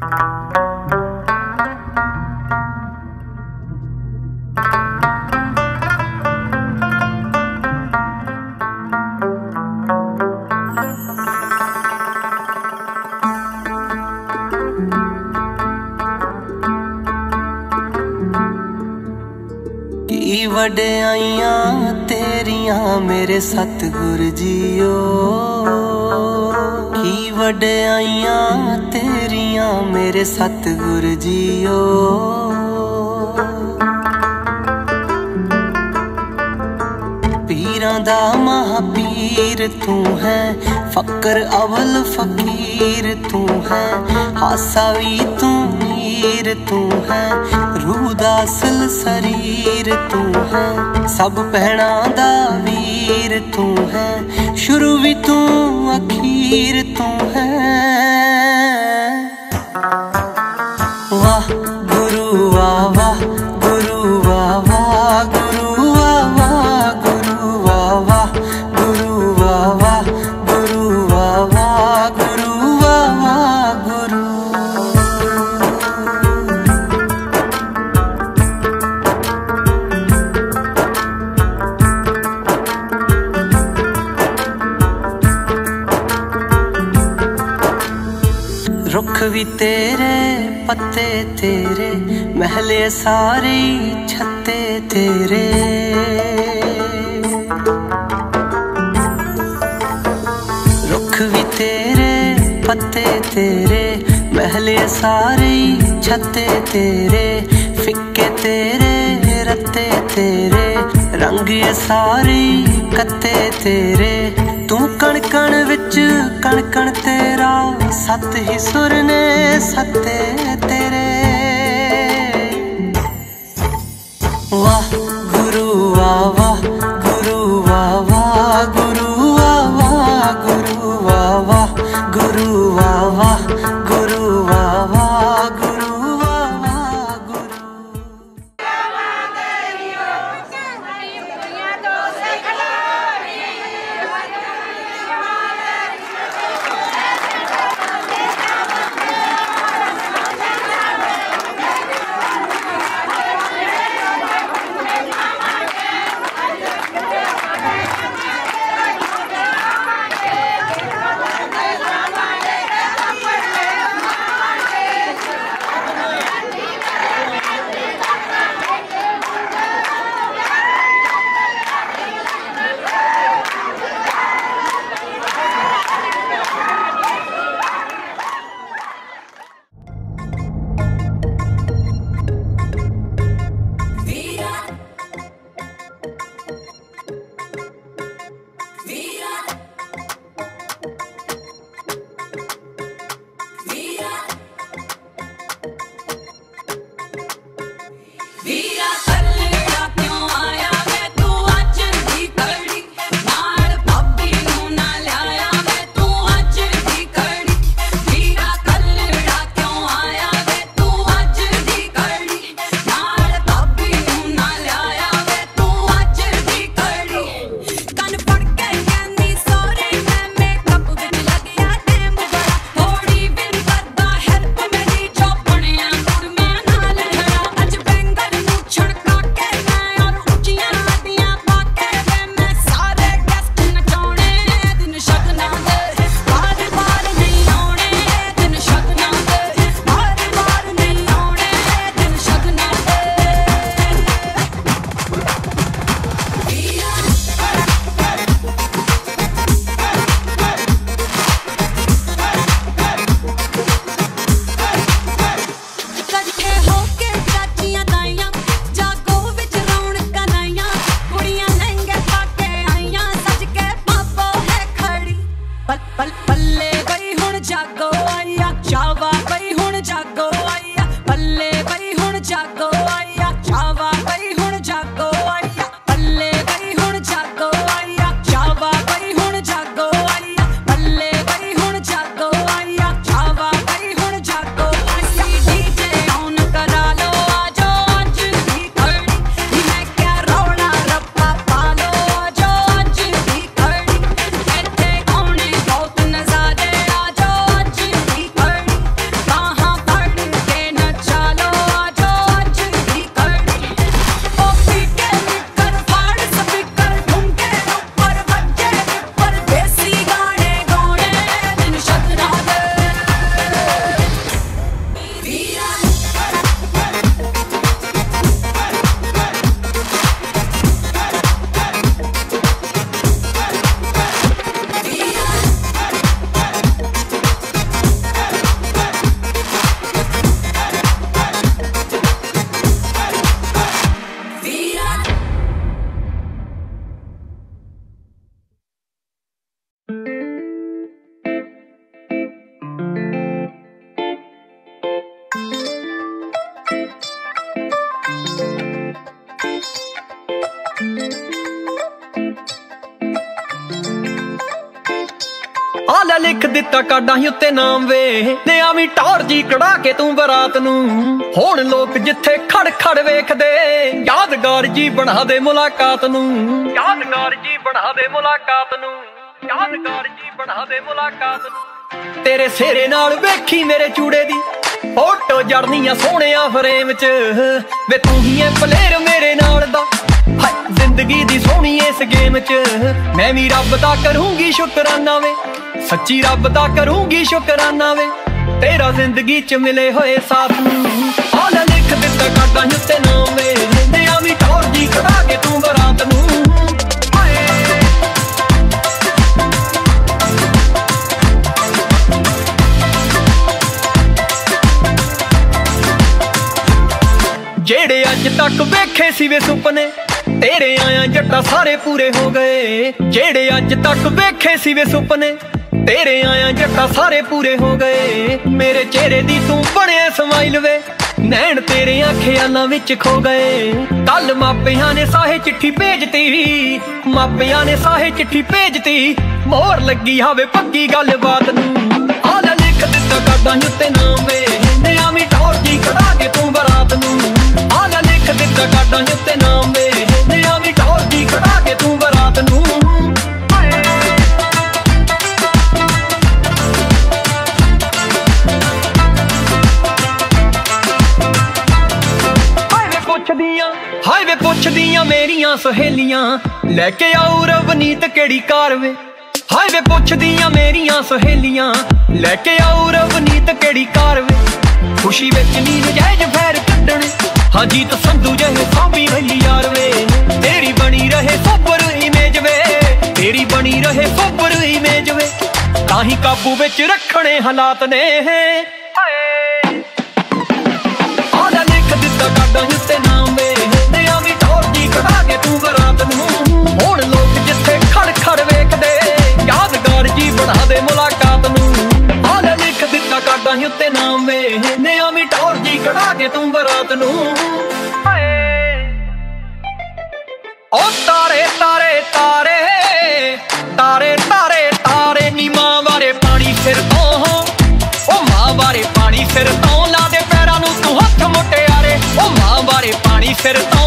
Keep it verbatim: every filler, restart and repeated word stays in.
की वड्याइयां तेरियां मेरे सतगुर जीओ, की वड्याइयां तेरियां मेरे सतगुर जीओ। पीरां दा महापीर तू है, फकर अवल फकीर तू है, हासा भी तू मीर तू है, रूह दा असल शरीर तू है, सब भैणां दा वीर तू है, शुरू भी तू अखीर तू है। वाह गुरु वाह वाह गुरु वाह वाह गुरु वाह वाह गुरु वाह वाह गुरु वाह वाह गुरु वाह वाह गुरु वाह वाह गुरु। रुख भी तेरे पत्ते तेरे, महले सारे छत्ते तेरे। रुख भी तेरे पत्ते तेरे, महले सारे छत्ते तेरे, फिक्के तेरे रत्ते तेरे, रंग ये सारे कत्ते तेरे। तू कण कण विच कण कण तेरा, सत ही सुर ने सत्ते तेरे। वाह गुरु वाह वाह गुरु वाह वाह गुरु वाह वाह गुरु वाह वाह गुरु वाह वाह गुरु वाह वाह गुरु वाह वाह गुरु। छड़का ਲੈ ਲਿਖ ਦਿੱਤਾ ਕਾਡਾਂ ਹੀ ਉੱਤੇ ਨਾਮ ਵੇ, ਨੇ ਆਵੀਂ ਟੌਰ ਜੀ ਕਢਾ ਕੇ ਤੂੰ ਬਰਾਤ ਨੂੰ। ਹੁਣ ਲੋਕ ਜਿੱਥੇ ਖੜ ਖੜ ਵੇਖਦੇ, ਯਾਦਗਾਰ ਜੀ ਬਣਾ ਦੇ ਮੁਲਾਕਾਤ ਨੂੰ, ਯਾਦਗਾਰ ਜੀ ਬਣਾ ਦੇ ਮੁਲਾਕਾਤ ਨੂੰ, ਯਾਦਗਾਰ ਜੀ ਬਣਾ ਦੇ ਮੁਲਾਕਾਤ ਨੂੰ। ਤੇਰੇ ਸਿਹਰੇ ਨਾਲ ਵੇਖੀ ਮੇਰੇ ਚੂੜੇ ਦੀ ਫੋਟੋ ਜੜਨੀ ਆ ਸੋਹਣਿਆ ਫਰੇਮ ਚ ਵੇ, ਤੂੰ ਹੀ ਐ ਪਲੇਰ ਮੇਰੇ ਨਾਲ ਦਾ, ਹਾਏ ਜ਼ਿੰਦਗੀ ਦੀ ਸੋਹਣੀ ਇਸ ਗੇਮ ਚ। ਮੈਂ ਵੀ ਰੱਬ ਦਾ ਕਰੂੰਗੀ ਸ਼ੁਕਰਾਨਾ ਵੇ, ਸੱਚੀ ਰੱਬ ਦਾ ਕਰੂੰਗੀ ਸ਼ੁਕਰਾਨਾ ਵੇ, ਤੇਰਾ ਜ਼ਿੰਦਗੀ ਚ ਮਿਲੇ ਹੋਏ ਸਾਥ ਨੂੰ। ਆ ਲੈ ਲਿਖ ਦਿੱਤਾ ਕਾਡਾਂ ਉੱਤੇ ਨਾਮ ਵੇ, ਨੇ ਆਵੀਂ ਟੌਰ ਜੀ ਕਢਾ ਕੇ ਤੂੰ ਬਰਾਤ ਨੂੰ। ਜਿਹੜੇ ਅੱਜ ਤੱਕ ਵੇਖੇ ਸੀ ਵੇ ਸੁਪਨੇ, ਤੇਰੇ ਆਇਆ ਜੱਟਾ ਸਾਰੇ ਪੂਰੇ ਹੋ ਗਏ। ਜਿਹੜੇ ਅੱਜ ਤੱਕ ਵੇਖੇ ਸੀ ਵੇ ਸੁਪਨੇ, ਤੇਰੇ ਆਇਆ ਜੱਟਾ ਸਾਰੇ ਪੂਰੇ ਹੋ ਗਏ। ਮੇਰੇ ਚਿਹਰੇ ਦੀ ਤੂੰ ਬਣਿਆ ਸਮਾਈਲ ਵੇ, ਨੈਣ ਤੇਰਿਆਂ ਖਿਆਲਾਂ ਵਿੱਚ ਖੋ ਗਏ। ਕੱਲ ਮਾਪਿਆਂ ਨੇ ਸਾਹੇ ਚਿੱਠੀ ਭੇਜਤੀ, ਮਾਪਿਆਂ ਨੇ ਸਾਹੇ ਚਿੱਠੀ ਭੇਜਤੀ, ਮੋਹਰ ਲੱਗੀ ਹਾਵੇ ਪੱਕੀ ਗੱਲਬਾਤ ਨੂੰ। ਆ ਲੈ ਲਿਖ ਦਿੱਤਾ ਕਾਡਾਂ ਉੱਤੇ ਨਾਮ ਵੇ, ਨੇ ਆਵੀਂ ਟੌਰ ਜੀ ਕਢਾ ਕੇ ਤੂੰ ਬਰਾਤ ਨੂੰ। ਆ ਲੈ ਲਿਖ ਦਿੱਤਾ ਕਾਡਾਂ ਉੱਤੇ ਨਾਮ ਵੇ, ਨੇ ਆਵੀਂ ਟੌਰ ਜੀ ਕਢਾ ਕੇ ਤੂੰ ਬਰਾਤ ਨੂੰ। ਹਾਏ ਵੇ ਪੁੱਛਦੀਆਂ ਮੇਰੀਆਂ ਸਹੇਲੀਆਂ, ਲੈ ਕੇ ਆਉ ਰਵਨੀਤ ਕਿਹੜੀ ਕਾਰ ਵੇ। ਹਾਏ ਵੇ ਪੁੱਛਦੀਆਂ ਮੇਰੀਆਂ ਸਹੇਲੀਆਂ, ਲੈ ਕੇ ਆਉ ਰਵਨੀਤ ਕਿਹੜੀ ਕਾਰ ਵੇ। ਖੁਸ਼ੀ ਵਿੱਚ ਨੀ ਨਜਾਇਜ਼ ਫੈਰ ਕੱਢਣੇ, ਹਾਂ ਜੀਤ ਸੰਧੂ ਜਿਹੇ ਸਾਂਭੀ ਰਹੀ ਯਾਰ ਵੇ। ਤੇਰੀ ਬਣੀ ਰਹੇ ਸੋਬਰ ਇਮੇਜ ਵੇ, ਤੇਰੀ ਬਣੀ ਰਹੇ ਸੋਬਰ ਇਮੇਜ ਵੇ, ਤਾਂ ਹੀ ਕਾਬੂ ਵਿੱਚ ਰੱਖਣੇ ਹਾਲਾਤ ਨੇ। ਹਾਏ ਆ ਲੈ ਲਿਖ ਦਿੱਤਾ ਕਾਡਾਂ ਉੱਤੇ ਨਾਮ ਵੇ, ਨੇ ਆਵੀਂ ਟੌਰ ਜੀ ਕਢਾ ਕੇ ਤੂੰ ਬਰਾਤ ਨੂੰ। ਹੁਣ ਲੋਕ ਜਿੱਥੇ ਖੜ ਖੜ ਵੇਖਦੇ, ਯਾਦਗਾਰ ਜੀ ਬਣਾ ਦੇ ਮੁਲਾਕਾਤ ਨੂੰ। ਆ ਲੈ ਲਿਖ ਦਿੱਤਾ ਕਾਡਾਂ ਉੱਤੇ ਨਾਮ ਵੇ, ਨੇ ਆਵੀਂ ਟੌਰ ਜੀ ਕਢਾ ਕੇ ਤੂੰ ਬਰਾਤ ਨੂੰ। ਓ ਤਾਰੇ ਤਾਰੇ ਤਾਰੇ ਤਾਰੇ ਤਾਰੇ ਤਾਰੇ ਨੀ ਮਾਂ ਬਾਰੇ ਪਾਣੀ ਸਿਰ ਤੋਂ, ਓ ਮਾਂ ਬਾਰੇ ਪਾਣੀ ਸਿਰ ਤੋਂ, ਲਾ ਦੇ ਪੈਰਾਂ ਨੂੰ ਤੂੰ ਹੱਥ ਮੁਟਿਆਰੇ, ਓ ਮਾਂ ਬਾਰੇ ਪਾਣੀ ਸਿਰ ਤੋਂ।